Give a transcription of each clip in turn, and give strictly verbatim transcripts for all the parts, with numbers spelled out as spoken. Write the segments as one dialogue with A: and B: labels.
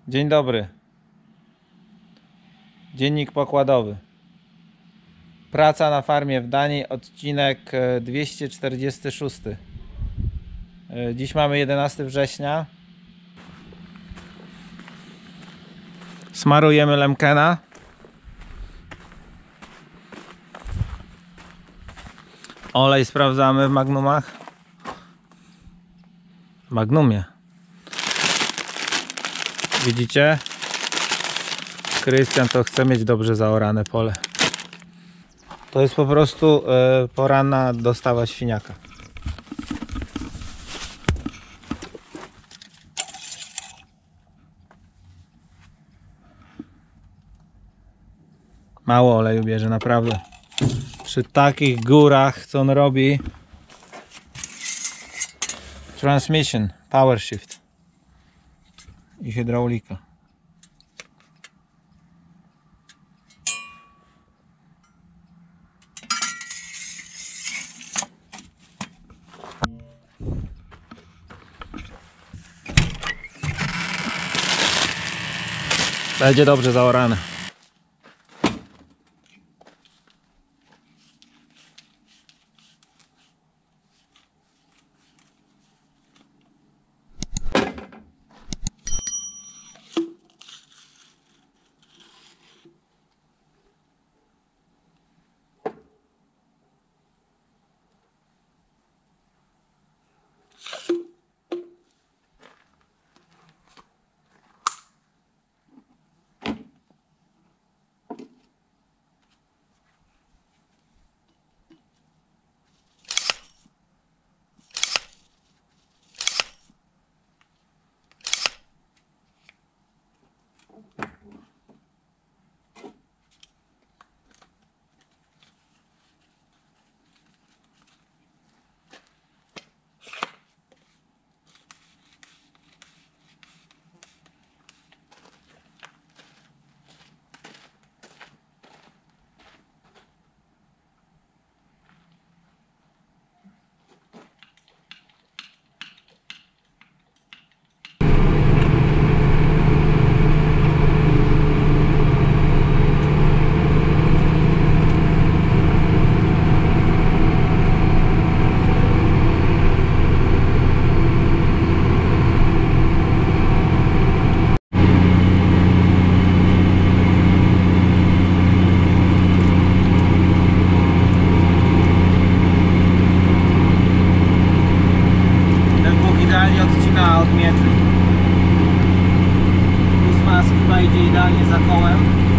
A: Dzień dobry. Dziennik pokładowy. Praca na farmie w Danii, odcinek dwieście czterdziesty sześć. Dziś mamy jedenastego września. Smarujemy Lemkena. Olej sprawdzamy w Magnumach. W Magnumie. Widzicie? Krystian to chce mieć dobrze zaorane pole. To jest po prostu yy, poranna dostawa świniaka. Mało oleju bierze, naprawdę. Przy takich górach, co on robi. Transmission, power shift i hydraulika. Będzie dobrze zaorane. Odcina od miedzy. Ósma chyba idzie idealnie za kołem.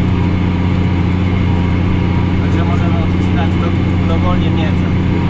A: Także możemy odcinać do, dowolnie miedzę.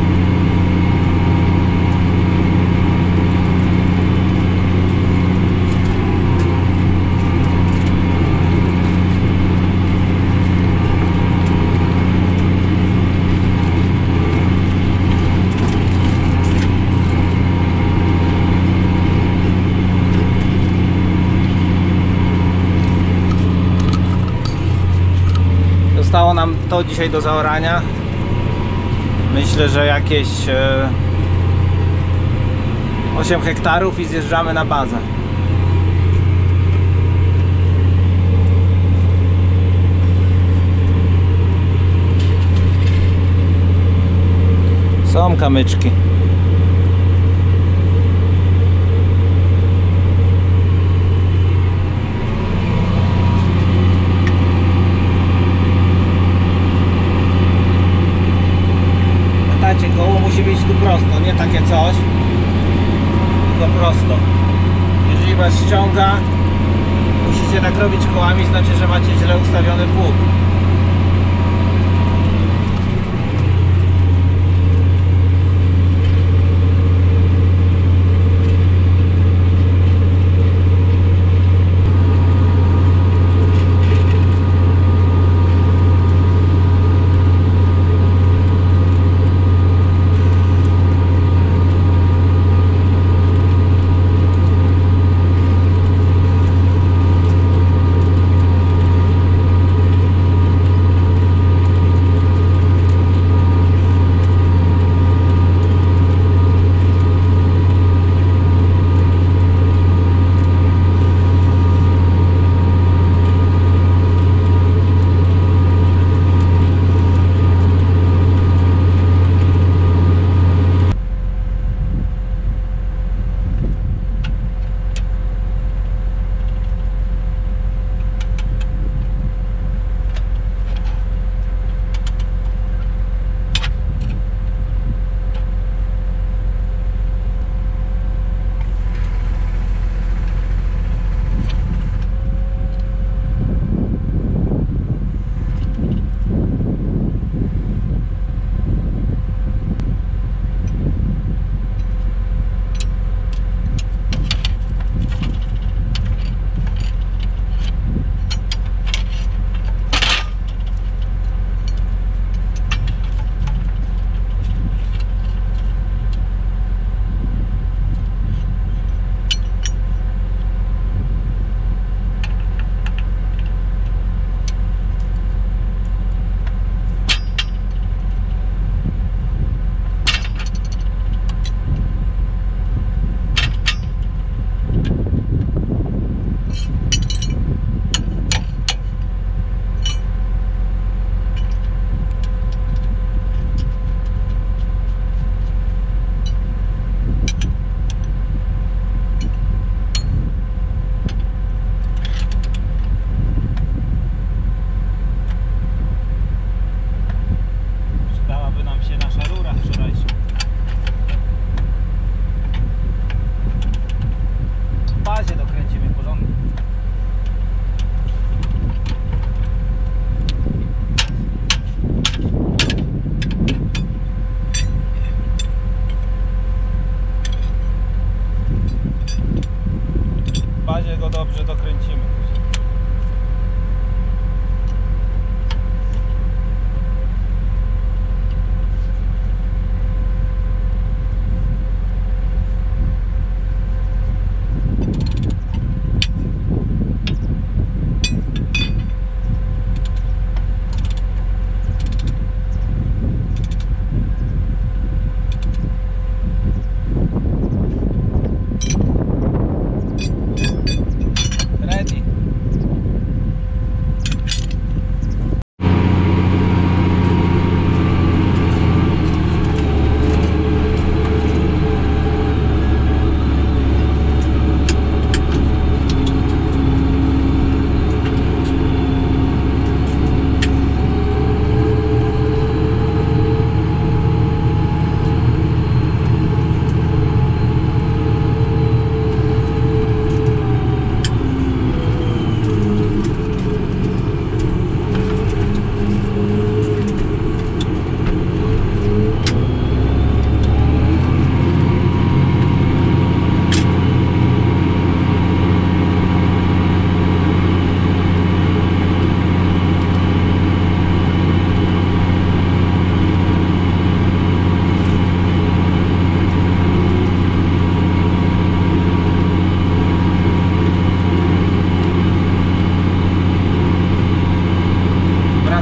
A: Zostało nam to dzisiaj do zaorania. Myślę, że jakieś e, osiem hektarów i zjeżdżamy na bazę. Są kamyczki. Koło musi być tu prosto, nie takie coś, tylko prosto. Jeżeli was ściąga, musicie tak robić kołami, znaczy, że macie źle ustawiony pług.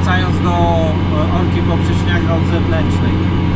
A: wracając do orki poprzeczniaka od zewnętrznej.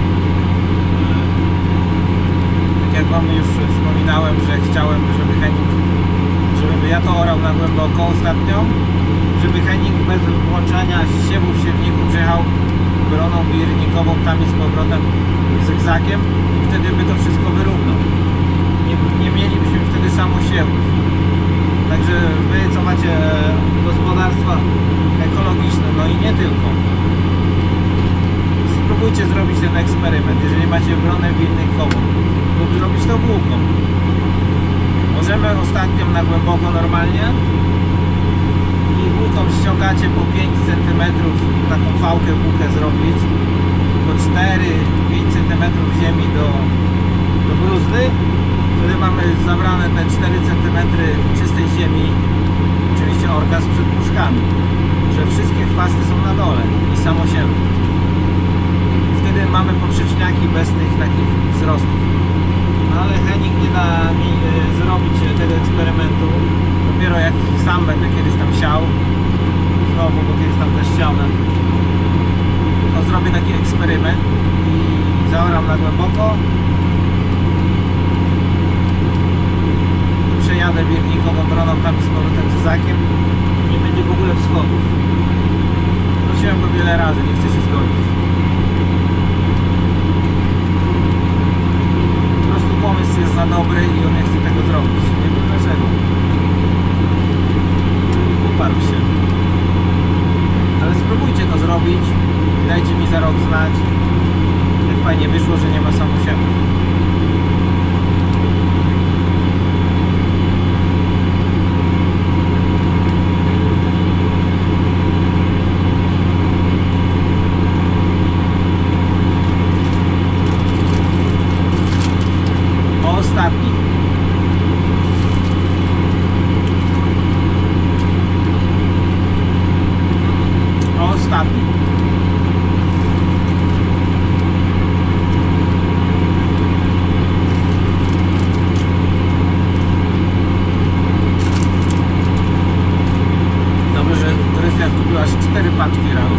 A: Tak jak wam już wspominałem, że chciałem, żeby Henning, żeby ja to orał na głęboko ostatnio, żeby Henning bez włączania siewów siewników przejechał broną wirnikową tam i z powrotem zygzakiem i wtedy by to wszystko wyrównał. Nie, nie mielibyśmy wtedy samosiewów. Także wy, co macie gospodarstwa ekologiczne, no i nie tylko, spróbujcie zrobić ten eksperyment, jeżeli macie bronę wirnikową, lub zrobić to włóką. Możemy ostatnią na głęboko normalnie i włóką ściągacie po pięć centymetrów, taką fałkę włókę zrobić, po cztery pięć centymetrów ziemi do, do bruzdy. Wtedy mamy zabrane te cztery centymetry czystej ziemi, oczywiście orka z przedpuszkami, że wszystkie chwasty są na dole i samosiewy. Wtedy mamy poprzeczniaki bez tych takich wzrostów. No ale Henning nie da mi y, zrobić tego eksperymentu. Dopiero jak sam będę kiedyś tam siał, znowu, bo kiedyś tam też siałem, to zrobię taki eksperyment i zaoram na głęboko. Przejadę wirnikową broną tam z powrotem cyzakiem. Nie będzie w ogóle wschodów. Prosiłem go wiele razy, nie chce się zgodzić. Po prostu pomysł jest za dobry i on nie chce tego zrobić. Nie wiem dlaczego. Uparł się. Ale spróbujcie to zrobić. Dajcie mi za rok znać, jak fajnie wyszło, że nie ma samosiewów. Ostatni. Ostatni. Dobrze, że Krystian kupił aż cztery paczki rano.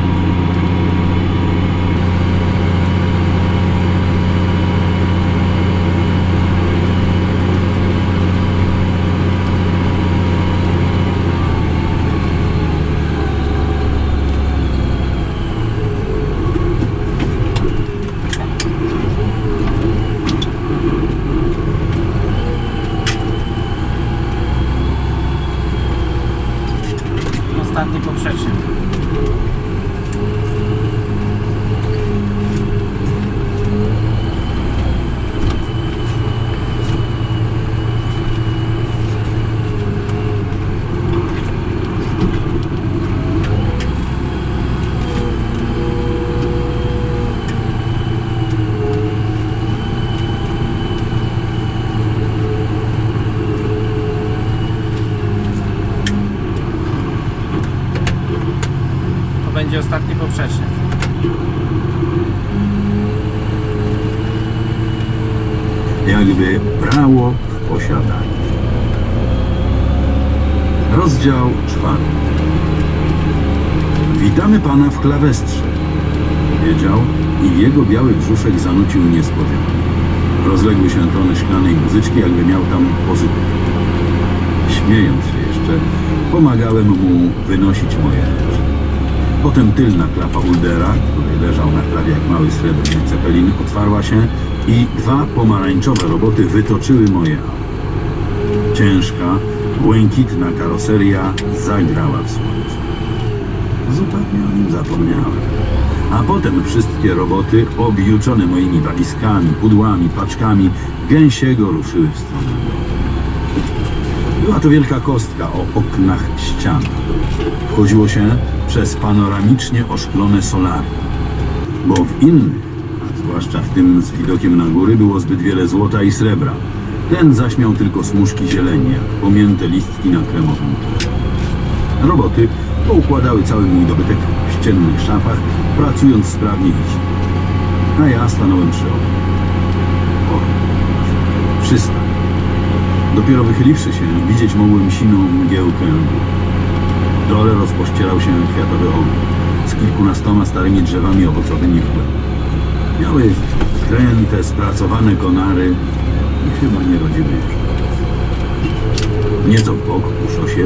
A: Ostatni poprzecznik. Będzie ostatni poprzecznik.
B: Jakby brało w posiadanie. Rozdział czwarty. Witamy pana w klawestrze, powiedział i jego biały brzuszek zanucił niespodzianie. Rozległy się tony szklanej muzyczki, jakby miał tam pozytyw. Śmiejąc się jeszcze, pomagałem mu wynosić moje rzeczy. Potem tylna klapa Uldera, który leżał na trawie jak mały srebrny cepelin, otwarła się i dwa pomarańczowe roboty wytoczyły moje auto. Ciężka, błękitna karoseria zagrała w słońcu. Zupełnie o nim zapomniałem. A potem wszystkie roboty, objuczone moimi walizkami, pudłami, paczkami, gęsiego ruszyły w stronę domu. Była to wielka kostka o oknach ścian. Wchodziło się przez panoramicznie oszklone solarium, bo w innych, a zwłaszcza w tym z widokiem na góry, było zbyt wiele złota i srebra. Ten zaś miał tylko smużki zieleni, jak pomięte listki na kremowym tle. Roboty poukładały cały mój dobytek w ściennych szafach, pracując sprawnie i cicho. A ja stanąłem przy oknie. O, przystań. Dopiero wychyliwszy się, widzieć mogłem siną mgiełkę. W dole rozpościerał się kwiatowy ogród. z kilkunastoma starymi drzewami owocowymi w głębi. Miały kręte, spracowane konary i chyba nie rodziły jeszcze. Nieco w bok ku szosie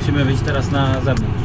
A: musimy wyjść teraz na zewnątrz.